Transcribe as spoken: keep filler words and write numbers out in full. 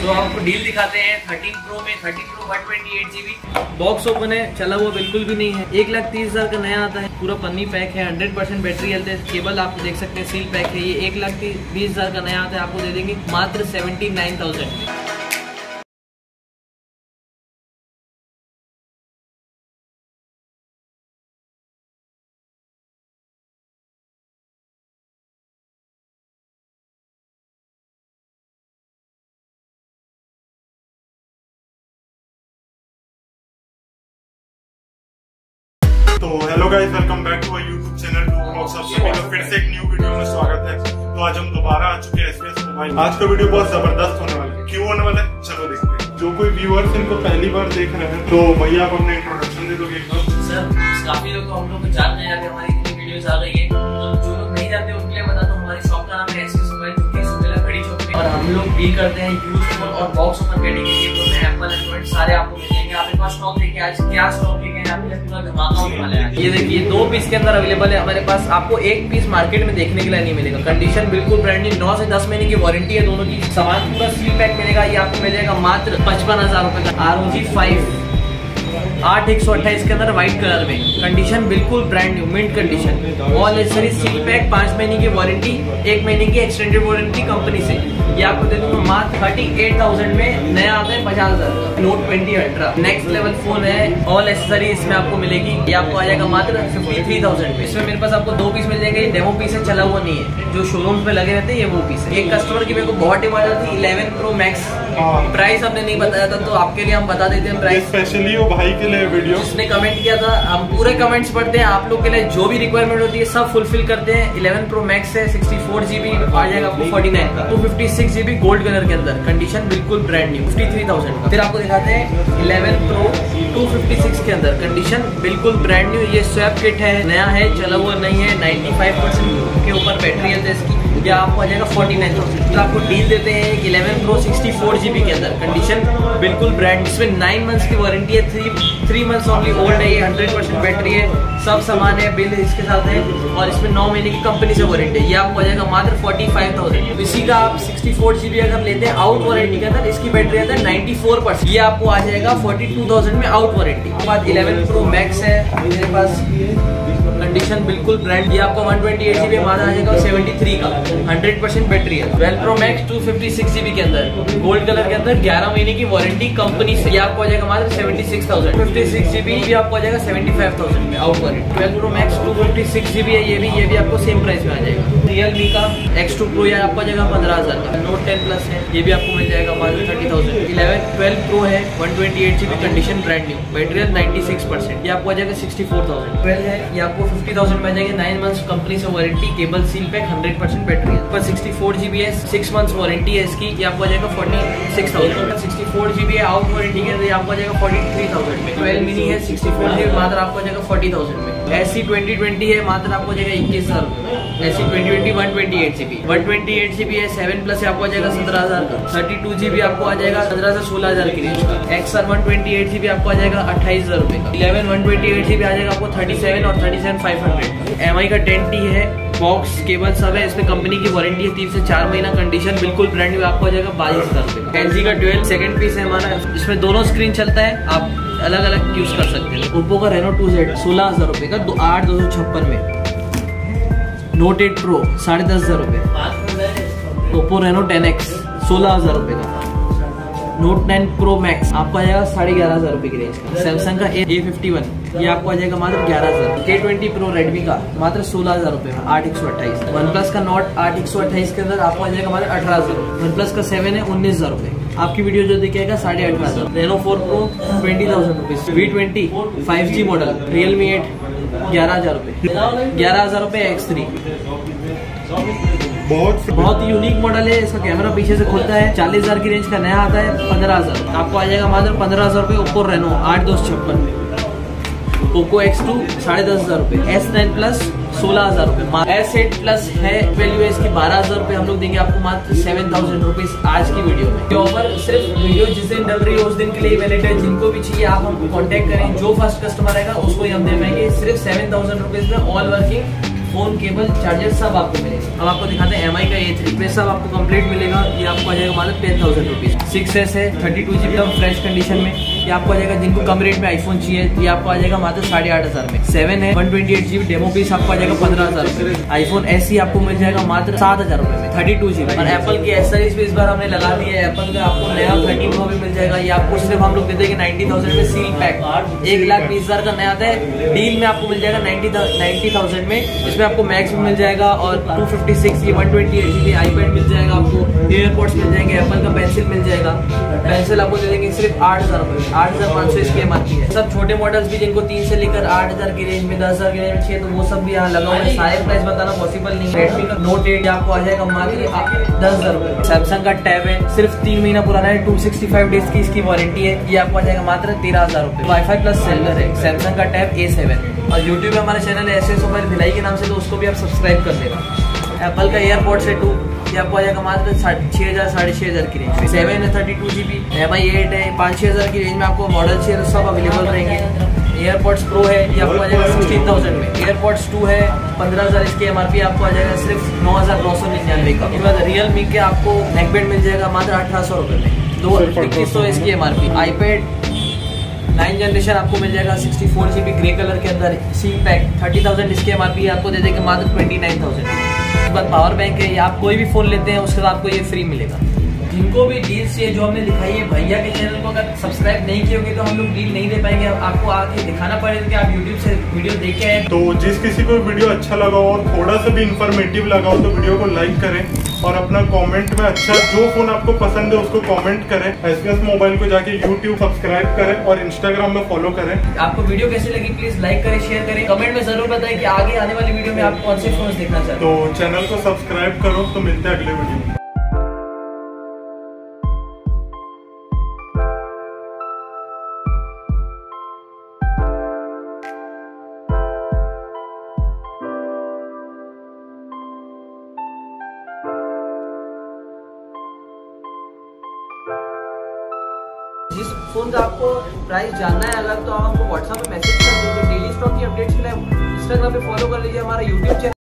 तो आपको डील दिखाते हैं थर्टीन प्रो में। Thirteen pro one twenty eight GB box open है, चला हुआ बिल्कुल भी नहीं है। एक लाख तीस हजार का नया आता है, पूरा पन्नी पैक है, हंड्रेड परसेंट बैटरी हेल्थ है। केबल आप देख सकते हैं सील पैक है। ये एक लाख बीस हजार का नया आता है, आपको दे देंगे मात्र सेवेंटी नाइन थाउजेंड। तो hello guys, welcome back to YouTube channel to blogs. आप सभी का फिर से एक न्यू वीडियो में स्वागत है। तो आज हम दोबारा आ चुके हैं एसपीएस मोबाइल। आज का वीडियो बहुत जबरदस्त होने वाला है। क्यों होने वाला है चलो देखते हैं। जो कोई व्यूअर्स इनको पहली बार देख रहे हैं तो भैया आप अपने इंट्रोडक्शन दे दोगे एक बार? सर काफी लोग हम लोग को जानते हैं, हमारी इतनी वीडियोस आ गई है, तो जो लोग नहीं जानते उनके लिए बता दो। हमारी शॉप का नाम है एसपीएस मोबाइल, जो कि सुमेला खड़ी चौक पे, और हम लोग डील करते हैं यूज फोन और बॉक्स ओपन करने के लिए। तो एप्पल एंड्रॉइड सारे आपको मिल जाएंगे। आपके पास स्टॉक देखिए आज क्या स्टॉक लेके पूरा धमाका होने वाला है। ये देखिए दो पीस के अंदर अवेलेबल है हमारे पास। आपको एक पीस मार्केट में देखने के लिए नहीं मिलेगा। कंडीशन बिल्कुल ब्रांड न्यू, नौ से दस महीने की वारंटी है दोनों की। सामान पूरा सील पैक मिलेगा। ये आपको मिल जाएगा मात्र पचपन हजार रुपए का आर ओ जी फाइव आठ एक सौ अट्ठाईस के अंदर व्हाइट कलर में। कंडीशन बिल्कुल brand new, mint condition, all accessories seal pack, पांच महीने की वारंटी, एक महीने की एक्सटेंडेड वारंटी कंपनी से। ये आपको दे दूंगा मात्र थर्टी एट थाउजेंड में। नया आता है पचास हजार। Note twenty ultra next level phone है, ऑल एसेसरीज इसमें आपको मिलेगी। ये आपको आ जाएगा मात्र फिफ्टी थ्री थाउजेंड में। इसमें मेरे पास आपको दो पीस मिल जाएंगे। डेमो पीस है, चला हुआ नहीं है, जो शोरूम पे लगे रहते हैं, ये वो पीस है। एक कस्टमर की मेरे को बहुत डिमांड थी इलेवन प्रो मैक्स, प्राइस हमने नहीं बताया था तो आपके लिए हम बता देते हैं प्राइस। स्पेशली वो भाई के लिए वीडियो उसने कमेंट किया था, हम पूरे कमेंट्स पढ़ते हैं। आप लोग के लिए जो भी रिक्वायरमेंट होती है सब फुलफिल करते हैं। इलेवन प्रो मैक्स है, सिक्सटी फोर जीबी आ जाएगा आपको फोर्टी नाइन का, two fifty six GB gold colour के अंदर। कंडीशन बिल्कुल brand new, fifty three thousand का। फिर आपको दिखाते हैं eleven pro two fifty six के अंदर। कंडीशन बिल्कुल ब्रांड न्यू। ये स्वैप किट है, नया है, चला हुआ नहीं है। नाइन्टी फाइव परसेंट के ऊपर बैटरी है इसकी। या आपको आ जाएगा फोर्टी नाइन थाउजेंड। तो आपको डील देते हैं eleven pro sixty four GB के अंदर। कंडीशन बिल्कुल ब्रांड, इसमें नाइन मंथ्स की वारंटी है, three three months only old है। ये हंड्रेड परसेंट बैटरी है, सब सामान है, बिल इसके साथ है, और इसमें नौ महीने की कंपनी से वारंटी है। ये आपको आ जाएगा मात्र फोर्टी फाइव थाउजेंड। इसी का आप सिक्सटी फोर जीबी अगर लेते हैं आउट वारंटी के अंदर, इसकी बैटरी आता है नाइन्टी फोर परसेंट। ये आपको आ जाएगा फोर्टी टू थाउजेंड में आउट वारंटी। उसके बाद इलेवन प्रो मैक्स है मेरे पास। कंडीशन बिल्कुल ब्रांड। ये आपको वन ट्वेंटी एट जीबी मात्र आ जाएगा सेवेंटी थ्री का, हंड्रेड परसेंट बैटरी है। Twelve pro max two fifty six GB के अंदर, गोल्ड कलर के अंदर, ग्यारह महीने की वारंटी कंपनी से। ये आपको आ जाएगा मात्र seventy six thousand. Fifty six GB भी आपको आ जाएगा सेवेंटी फाइव थाउजेंड में out warranty. Twelve pro max two fifty six GB है, ये भी ये भी आपको सेम प्राइस में आ जाएगा। रियलमी का एक्स टू प्रो या आपको आ जाएगा पंद्रह हजार का। नोट टेन प्लस है, ये भी आपको मिल जाएगा मात्र thirty thousand. Eleven twelve pro है, one twenty eight GB, condition brand new, battery ninety six percent. ये आपको आ जाएगा सिक्सटी फोर थाउजेंड। ट्वेल्व है, ये आपको फिफ्टी थाउजेंड में आ जाएगा। नाइन मंथ्स कंपनी से warranty, cable seal pack, hundred percent battery है। पर सिक्सटी फोर जीबी है, सिक्स मंथ्स वारंटी है इसकी। ये आपको आ जाएगा forty six thousand. Sixty four GB है आउट वारंटी के अंदर, आपको आ जाएगा फोर्टी थ्री थाउजेंड में। ट्वेल्व मिनी है, सिक्सटी फोर जीबी मात्र आपको आ जाएगा फोर्टी थाउजेंड में। एसी ट्वेंटी ट्वेंटी है, मात्र आपको आ जाएगा इक्कीस हजार रुपए। SE twenty twenty one twenty eight GB, one twenty eight GB है, सेवन प्लस आपको आ जाएगा सत्रह हजार का। थर्टी टू जीबी आपको आ जाएगा पंद्रह से सोलह हजार की रेंज का। XR one twenty eight GB आपको आ जाएगा अट्ठाईस हजार रुपए का। Eleven one twenty eight GB आ जाएगा आपको थर्टी सेवन और thirty seven five hundred. M I का टेन टी है, बॉक्स केबल सब है, इसमें कंपनी की वारंटी है तीन से चार महीना। कंडीशन बिल्कुल ब्रांड न्यू, आपको आ जाएगा बाईस हजार रुपए। एलजी का ट्वेल्व सेकंड पीस है हमारा, इसमें दोनों स्क्रीन चलता है, आप अलग अलग यूज कर सकते हैं। ओप्पो का रेनो टू जेड सोलह हजार रुपए का, दो आठ दो सौ छप्पन में। नोट एट प्रो साढ़े दस हजार रुपए। ओप्पो रेनो टेन एक्स सोलह हजार रुपए का। नोट नाइन प्रो मैक्स आपको आ जाएगा साढ़े ग्यारह हजार रुपए की रेंज का। सैमसंग का ए फिफ्टी वन ये आपको आ जाएगा मात्र ग्यारह हजार। के ट्वेंटी प्रो रेडमी का मात्र सोलह हजार रुपए में, आठ एक सौ अट्ठाईस। वन प्लस का नोट आठ एक सौ अट्ठाईस के अंदर आपको आ जाएगा मात्र अठारह हजार। वन प्लस का सेवन है उन्नीस हजार रुपए। आपकी वीडियो जो दिखेगा साढ़े अठारह हजार। Reno four pro twenty thousand rupees. V twenty five G model, Realme eight ग्यारह हजार रुपए। ग्यारह हजार रुपए एक्स थ्री, बहुत बहुत यूनिक मॉडल है। इसका कैमरा पीछे से खुलता है। चालीस हजार की रेंज का नया आता है पंद्रह हजार। आपको आ जाएगा मात्र पंद्रह हजार रुपए। ओप्पो रेनो आठ दो सौ छप्पन में। पोको एक्स टू साढ़े दस हजार रुपए। एस नाइन प्लस सोलह हजार रुपए। एस एट प्लस है, वैल्यू है इसकी बारह हजार रुपए। हम लोग देंगे आपको मात्र सेवन थाउजेंड रुपीज आज की वीडियो में। ये ऑफर सिर्फ वीडियो जिस दिन डल रही है उस दिन के लिए वैलिड है। जिनको भी चाहिए आप हमको कांटेक्ट करें, जो फर्स्ट कस्टमर आएगा उसको ही हम दे पाएंगे सिर्फ सेवन थाउजेंड रुपीज में, all working phone, cable, charger सब आपको मिलेगा। अब आपको दिखाते हैं एम आई का ए थ्री पे सब आपको कंप्लीट मिलेगा। ये आपको आ जाएगा मात्र ten thousand rupees. Six S है थर्टी टू जीबी एकदम फ्रेश कंडीशन में। ये आपको आ जाएगा, जिनको कम रेट में आईफोन चाहिए ये आपको आ जाएगा मात्र साढ़े आठ हजार में। सेवन है one twenty eight GB demo piece आपको आ जाएगा पंद्रह हजार रुपए। आईफोन एस सी आपको मिल जाएगा मात्र सात हजार रुपए में थर्टी टू जीबी। और एप्पल की एसेसरीज भी इस बार हमने लगा दी है। एप्पल का आपको नया थर्टीन प्रो भी मिल जाएगा। ये आपको सिर्फ हम लोग दे देंगे नाइन्टी थाउजेंड में सील पैक। एक लाख बीस हजार का नया आता है, डील में आपको मिल जाएगा नाइन्टी थाउजेंड में। इसमें आपको मैक्स भी मिल जाएगा और टू फिफ्टी सिक्स की one twenty eight GB iPad मिल जाएगा। आपको एयरपोर्ट्स मिल जाएंगे, एप्पल का पेंसिल मिल जाएगा। पेंसिल आपको दे देंगे सिर्फ आठ हजार रुपए, आठ हजार पाँच सौ इसकी एम आर पी है। सब छोटे मॉडल्स भी जिनको तीन से लेकर आठ हजार की रेंज में, दस हजार की रेंज में चाहिए तो वो सब भी यहाँ लगा हुआ है। सारे प्राइस बताना पॉसिबल नहीं है। रेडमी का नोट एट आपको आ जाएगा मात्र दस हजार रुपए। सैमसंग का टैब है, सिर्फ तीन महीना पुराना है, टू सिक्सटी फाइव डेज की इसकी वारंटी है। ये आपको आ जाएगा मात्र तेरह हजार रुपए। वाईफाई प्लस सेलर है सैमसंग का टैब ए सेवन। और यूट्यूब में हमारा चैनल है एस एस मोबाइल भिलाई के नाम से, तो उसको भी आप सब्सक्राइब कर देना। एप्पल का एयरपोर्ट्स है टू, ये आपको आ जाएगा मात्र छह हजार साढ़े छह हजार की रेंज में। सेवन है thirty two GB. M I eight है पाँच छह हजार की रेंज में। आपको मॉडल चाहिए तो सब अवेलेबल रहेंगे। एयरपोर्ट्स प्रो है, ये आपको आ जाएगा सिक्सटीन थाउजेंड में। एयरपोर्ट्स टू है पंद्रह हजार इसकी एमआरपी आपको आ जाएगा सिर्फ नौ हजार नौ सौ निन्यानवे का। उसके बाद रियल मी के आपको नेकबैंड मिल जाएगा मात्र अठारह सौ रुपए में, दो इक्कीस सौ इसकी एमआरपी। आईपैड नाइन जनरेशन आपको मिल जाएगा sixty four GB grey colour के अंदर, सील पैक थर्टी थाउजेंड इसकी एमआरपी आपको दे देंगे मात्र ट्वेंटी नाइन थाउजेंड। उसके बाद पावर बैंक है, ये आप कोई भी फोन लेते हैं उसके बाद आपको ये फ्री मिलेगा। जिनको भी डील्स चाहिए जो हमने दिखाई है, भैया के चैनल को अगर सब्सक्राइब नहीं किए होंगे तो हम लोग डील नहीं दे पाएंगे। आपको आके दिखाना पड़ेगा कि आप यूट्यूब से वीडियो देखे हैं। तो जिस किसी को वीडियो अच्छा लगा हो और थोड़ा सा भी इंफॉर्मेटिव लगा हो तो वीडियो को लाइक करें और अपना कमेंट में अच्छा जो फोन आपको पसंद है उसको कमेंट करें। एसपीएस मोबाइल को जाके यूट्यूब सब्सक्राइब करें और इंस्टाग्राम में फॉलो करें। आपको वीडियो कैसी लगी प्लीज लाइक करें, शेयर करें, कमेंट में जरूर बताएं कि आगे आने वाली वीडियो में आप कौन से फोन देखना चाहते हैं। तो चैनल को सब्सक्राइब करो। तो मिलते हैं अगले वीडियो में। जिस फोन का आपको प्राइस जानना है अलग, तो आप हमको व्हाट्सएप पे मैसेज कर दीजिए। डेली स्टॉक की अपडेट्स के लिए इंस्टाग्राम पे फॉलो कर लीजिए हमारा यूट्यूब चैनल।